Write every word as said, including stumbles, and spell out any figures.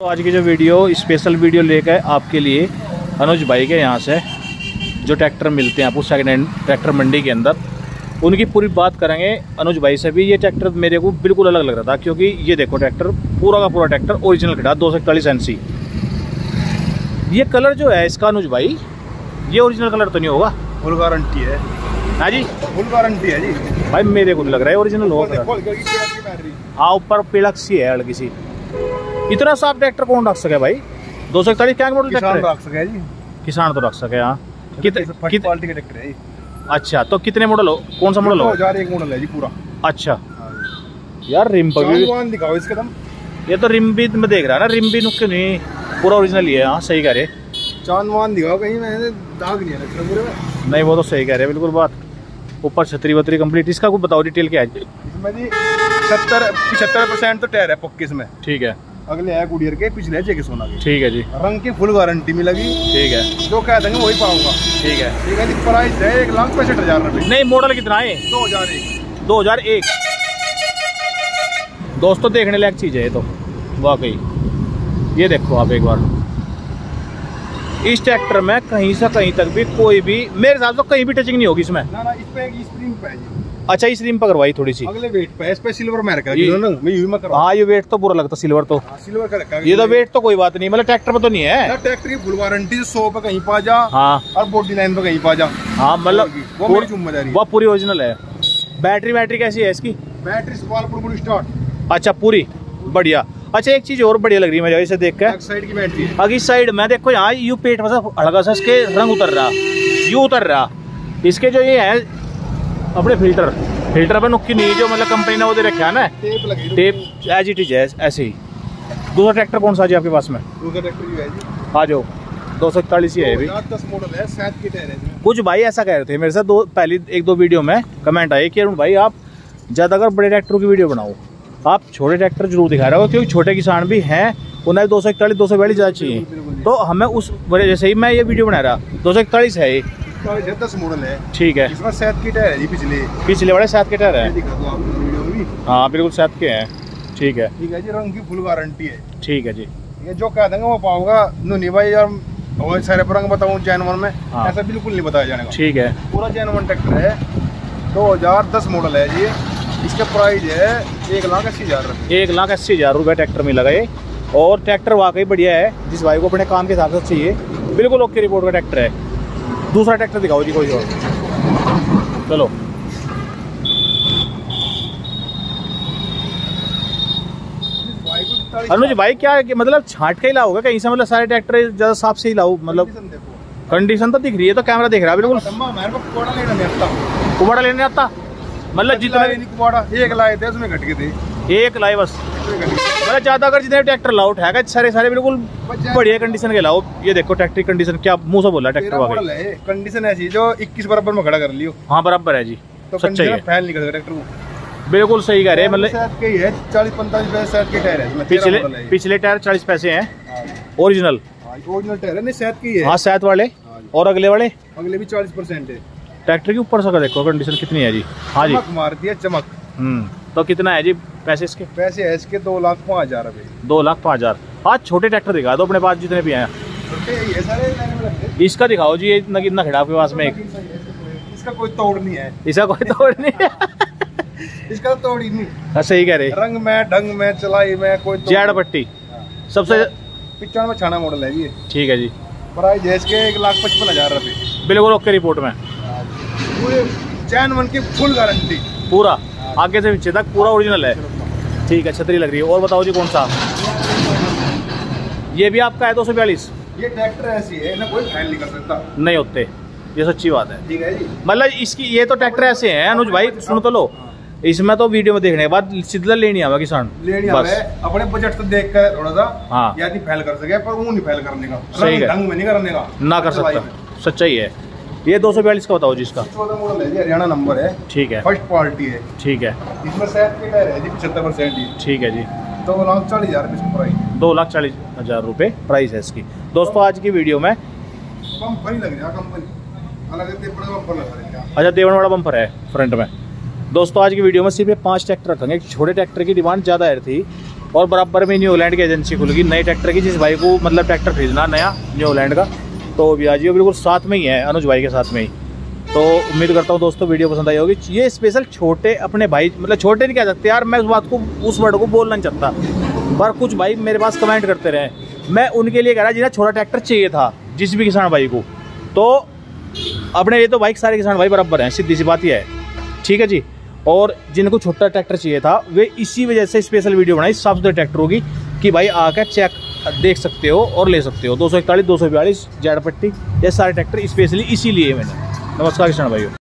तो आज की जो वीडियो स्पेशल वीडियो लेकर आपके लिए अनुज भाई के यहाँ से जो ट्रैक्टर मिलते हैं आपको सेकंड हैंड ट्रैक्टर मंडी के अंदर, उनकी पूरी बात करेंगे अनुज भाई से भी। ये ट्रैक्टर मेरे को बिल्कुल अलग लग रहा था, क्योंकि ये देखो ट्रैक्टर पूरा का पूरा ट्रैक्टर ओरिजिनल खड़ा दो सौ इकतालीस एन सी। ये कलर जो है इसका अनुज भाई, ये ओरिजिनल कलर तो नहीं होगा? फुल गारंटी है। हाँ जी, फुल गारंटी है जी भाई, मेरे को नहीं लग रहा है ओरिजिनल होगा। हाँ, ऊपर पिलक सी है हल्की सी। इतना साफ ट्रैक्टर कौन रख सके भाई? दो सौ इकतालीस क्या मॉडल ट्रैक्टर रख सके जी? किसान तो रख सके। हाँ, कितने क्वालिटी का ट्रैक्टर है? अच्छा, तो कितने मॉडल हो, कौन सा मॉडल हो? दो हज़ार एक मॉडल है जी पूरा। अच्छा यार, रिम पर भी दिखाओ इसका दम। ये तो रिम भी मैं देख रहा ना, रिम भी नुक्के नहीं, पूरा ओरिजिनल ही है। हाँ सही कह रहे, चांदवान दिखाओ कहीं, मैंने दाग नहीं है पूरे में। नहीं वो तो सही कह रहे बिल्कुल बात। ऊपर छतरी वतरी कंप्लीट। इसका कुछ बताओ डिटेल क्या है? इसमें जी सत्तर पिछहत्तर परसेंट तो टायर है पक्के इसमें। ठीक है। अगले है गुडियर के, पिछले है जेके सोना के। ठीक है जी। रंग की फुल गारंटी मिलेगी। ठीक है, जो कह देंगे वही पाऊंगा। ठीक है ठीक है जी। प्राइस है एक लाख पैंसठ हजार रुपये। नहीं, मॉडल कितना है? दो हजार एक। दो हजार एक दोस्तों, देखने लायक चीज है ये तो वाकई। ये देखो आप एक बार, इस ट्रैक्टर में कहीं से कहीं तक भी कोई भी मेरे हिसाब से कहीं भी टचिंग नहीं होगी इसमें। ना ना, इस पे एक स्प्रिंग पे है जी। अच्छा, इस रिम पर करवाई थोड़ी सी अगले वेट पे, इस पे सिल्वर मार्क है। हाँ, ये वेट तो बुरा लगता सिल्वर तो। हाँ, सिल्वर का रखा है। ये तो वेट तो कोई बात नहीं, मतलब ट्रैक्टर पे तो नहीं है। ट्रैक्टर की फुल वारंटी, सौ पे कहीं पा जा। हाँ, और बॉडी लाइन पे कहीं पा जा। हाँ, मतलब वो मेरी जिम्मेदारी, वो पूरी ओरिजिनल है। बैटरी बैटरी कैसी है इसकी? Battery spark start. अच्छा, पूरी बढ़िया। अच्छा, एक चीज और बढ़िया लग रही है मुझे इसे देख कर, साइड की बैटरी है। अगली साइड में देखो, यहाँ यू पेट में हल्का सा इसके रंग उतर रहा, यू उतर रहा। इसके जो ये है अपने फिल्टर फिल्टर पर नुक्की नहीं, जो मतलब कंपनी ने वो दे रखा है ना टेप लगी, टेप एज इट इज है ऐसे ही। दूसरा ट्रैक्टर कौन सा जी आपके पास में? दूसरा ट्रैक्टर भी है जी। आ जाओ, दो सौ इकतालीस ही है भी। दस मॉडल है, सात की टायर है। कुछ भाई ऐसा कह रहे थे मेरे साथ, दो पहली एक दो वीडियो में कमेंट आए कि अरुण भाई आप ज़्यादातर बड़े ट्रैक्टरों की वीडियो बनाओ, आप छोटे ट्रैक्टर जरूर दिखा रहे हो, क्योंकि छोटे किसान भी हैं, उन्हें दो सौ इकतालीस दो सौ बयालीस ज़्यादा चाहिए। तो हमें उस वजह जैसे ही मैं ये वीडियो बना रहा, दो सौ इकतालीस है ये, दस मॉडल है। ठीक है। इसमें सात की टायर है, पिछले पिछले वाले सात के टायर है। भी। हाँ बिल्कुल सात के हैं। ठीक है ठीक है जी, रंग की फुल गारंटी है। ठीक है जी। ये जो कह देंगे वो पाऊंगा। नहीं भाई यार, और सारे रंग बताऊँ जैनवन में? हाँ। ऐसा बिल्कुल नहीं बताया जाएगा। ठीक है, पूरा जैनवन ट्रैक्टर है, दो हजार दस मॉडल है जी। इसका प्राइस है एक लाख अस्सी हजार रुपये। एक लाख अस्सी हजार रुपये ट्रैक्टर में लगा ये। और ट्रैक्टर वाकई बढ़िया है, जिस भाई को अपने काम के हिसाब से चाहिए बिल्कुल ओके रिपोर्ट का ट्रैक्टर है। दूसरा ट्रैक्टर दिखाओ जी कोई और। चलो अनुज भाई, क्या मतलब छाट के ही लाओगे कहीं से? मतलब सारे ट्रैक्टर ज्यादा साफ से ही लाओ, मतलब कंडीशन तो दिख रही है, तो कैमरा दिख रहा है बिल्कुल। कुबाड़ा लेने आता, मतलब जितना एक लाए थे उसमें घट गए थे, एक लाए बस। मतलब ज्यादा अगर जितने ट्रैक्टर लाओ उठाएगा सारे सारे बिल्कुल बढ़िया कंडीशन के लाओ। ये देखो ट्रैक्टर की कंडीशन, क्या मुंह से बोला ट्रैक्टर वाकई कंडीशन ऐसी जो इक्कीस बराबर में खड़ा कर लियो। हाँ बराबर है जी, तो सच्चाई है, फैल निकल ट्रैक्टर को। बिल्कुल सही कह रहे हैं। मतलब चालीस पैंतालीस के टायर है, पिछले पिछले टायर चालीस पैसे हैं ओरिजिनल। ओरिजिनल टायर है, सात की है। हाँ सात वाले, और अगले वाले अगले भी चालीस परसेंट है। ट्रैक्टर के ऊपर से देखो कंडीशन कितनी है जी। हाँ जी, मारती है चमक। हम्म, तो कितना है जी पैसे इसके? पैसे है इसके दो लाख पाँच हजार रुपये। दो लाख पाँच हजार। आज छोटे ट्रैक्टर दिखा दो अपने पास जितने भी हैं। इसका दिखाओ जी, ये इतना कितना खड़ा आपके पास में? एक इसका कोई तोड़ नहीं है। इसका कोई तोड़ नहीं है। इसका तोड़ ही नहीं। हाँ सही कह रहे, रंग में ढंग में चलाई में कोई जेड पट्टी सबसे पिचानवे छाना मॉडल है ये। ठीक है जी। प्राइस है इसके एक लाख पचपन हजार रुपये। बिल्कुल ओके रिपोर्ट में, पूरे जैनवन की फुल गारंटी, पूरा आगे से पीछे तक पूरा ओरिजिनल है। ठीक है, छतरी लग रही है। और बताओ जी कौन सा? ये भी आपका है दो सौ बयालीस। ये ट्रैक्टर ऐसी है ना, कोई फैल नहीं कर सकता। नहीं होते, ये सच्ची बात है। ठीक है जी। मतलब इसकी ये तो ट्रैक्टर ऐसे हैं अनुज भाई, सुन तो लो, इसमें तो वीडियो में देखने के बाद सीधा लेनी आवा किसान, लेनी आवा अपने बजट से देख कर थोड़ा सा। हाँ, या नहीं फैल कर सके, पर वो नहीं फैल करने का, सही है, ढंग में नहीं करने का ना कर सकता, सच्चाई है। ये दो सौ बयालीस का बताओ जिसका? चौदह मॉडल है, हरियाणा नंबर है। ठीक है, फर्स्ट क्वालिटी है। ठीक है, इसमें सात के टायर है जी, पचहत्तर परसेंट ही। ठीक है जी। दो लाख चालीस हजार इसका प्राइस। दो लाख चालीस हजार रुपये प्राइस है इसकी। दोस्तों आज की वीडियो में बम्पर ही लग रहा, कंपनी अलग है, बम्पर लग रहा है। अच्छा, देवन वाला बम्पर है फ्रंट में। दोस्तों आज की वीडियो में सिर्फ पांच ट्रैक्टर रखेंगे। छोटे ट्रैक्टर की डिमांड ज़्यादा है थी, और बराबर में न्यू हॉलैंड की एजेंसी खुल गई नए ट्रैक्टर की। जिस भाई को मतलब ट्रैक्टर खरीदना नया न्यू हॉलैंड का तो भी आ जाइए, बिल्कुल साथ में ही है अनुज भाई के साथ में ही। तो उम्मीद करता हूँ दोस्तों वीडियो पसंद आई होगी। ये स्पेशल छोटे अपने भाई, मतलब छोटे नहीं कह सकते यार, मैं उस बात को उस वर्ड को बोलना नहीं चाहता, पर कुछ भाई मेरे पास कमेंट करते रहे, मैं उनके लिए कह रहा जिन्हें छोटा ट्रैक्टर चाहिए था जिस भी किसान भाई को, तो अपने लिए तो भाई सारे किसान भाई बराबर हैं, सीधी सी बात ही है, ठीक है जी। और जिनको छोटा ट्रैक्टर चाहिए था वे इसी वजह से स्पेशल वीडियो बनाई साफ सुथरे ट्रैक्टरों की कि भाई आकर चेक देख सकते हो और ले सकते हो। दो सौ इकतालीस, दो सौ बयालीस, जेड पट्टी, ये सारे ट्रैक्टर स्पेशली इसीलिए मैंने। नमस्कार किसान भाइयों।